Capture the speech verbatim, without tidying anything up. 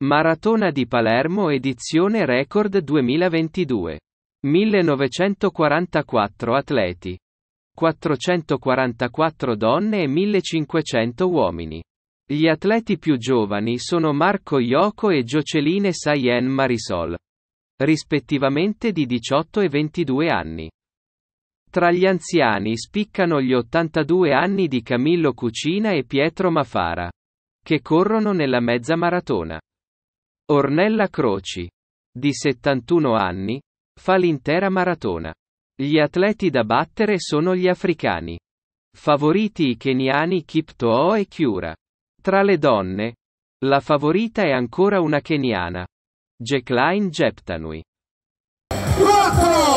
Maratona di Palermo edizione record duemilaventidue. millenovecentoquarantaquattro atleti. quattrocentoquarantaquattro donne e millecinquecento uomini. Gli atleti più giovani sono Marco Ioco e Gioceline Sayen Marisol, rispettivamente di diciotto e ventidue anni. Tra gli anziani spiccano gli ottantadue anni di Camillo Cucina e Pietro Mafara, che corrono nella mezza maratona. Ornella Croci, di settantuno anni, fa l'intera maratona. Gli atleti da battere sono gli africani. Favoriti i keniani Kiptoo e Kyura. Tra le donne, la favorita è ancora una keniana, Jacqueline Jeptanui.